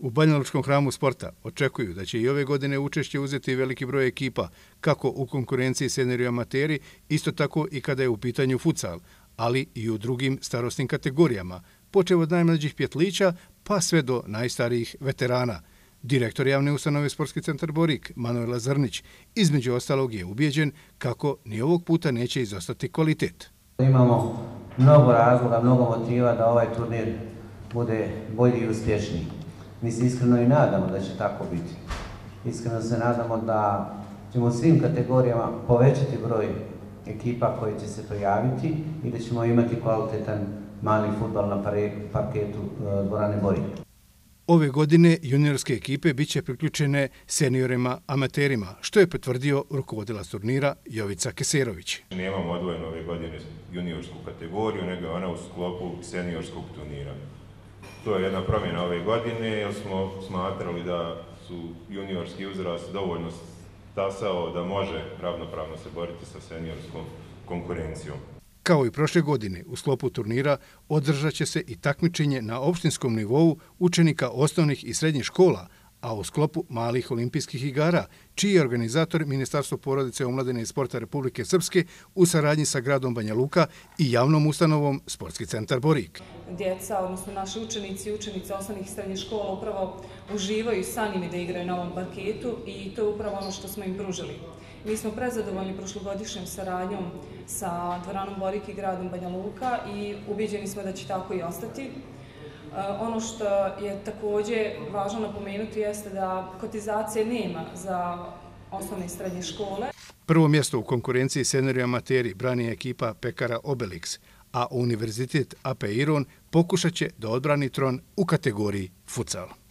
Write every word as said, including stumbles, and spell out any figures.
U Banjalučkom hramu sporta očekuju da će i ove godine učešće uzeti veliki broj ekipa, kako u konkurenciji seniori i amateri, isto tako i kada je u pitanju futsal, ali i u drugim starosnim kategorijama, počev od najmlađih pjetlića pa sve do najstarijih veterana. Direktor javne ustanove Sportski centar Borik, Manuela Zrnić, između ostalog je ubijeđen kako ni ovog puta neće izostati kvalitet. Imamo mnogo razloga, mnogo motiva da ovaj turnir bude bolji i uspješniji. Mi se iskreno i nadamo da će tako biti. Iskreno se nadamo da ćemo u svim kategorijama povećati broj ekipa koji će se prijaviti i da ćemo imati kvalitetan mali fudbal na parketu dvorane Borik. Ove godine juniorske ekipe bit će priključene seniorima amaterima, što je potvrdio rukovodilac turnira Jovica Keserović. Nemamo odvojeno ove godine juniorsku kategoriju, nego ona u sklopu seniorskog turnira. To je jedna promjena ove godine, jer smo smatrali da su juniorski uzrast dovoljno stasao da može ravnopravno se boriti sa seniorskom konkurencijom. Kao i prošle godine, u sklopu turnira održat će se i takmičenje na opštinskom nivou učenika osnovnih i srednjih škola, a u sklopu malih olimpijskih igara, čiji je organizator Ministarstvo porodice, omladine i sporta Republike Srpske u saradnji sa gradom Banja Luka i javnom ustanovom Sportski centar Borik. Djeca, odnosno naši učenici i učenice osnovnih i srednjih škola upravo uživaju sa njimi da igraju na ovom parketu i to je upravo ono što smo im pružili. Mi smo prezadovoljni prošlogodišnjom saradnjom sa dvoranom Borik i gradom Banja Luka i ubijeđeni smo da će tako i ostati. Ono što je također važno napomenuti jeste da kotizacije nema za osnovne i srednje škole. Prvo mjesto u konkurenciji seniori amateri brani ekipa Pekara Obelix, a Univerzitet A P Iron pokušat će da odbrani tron u kategoriji futsal.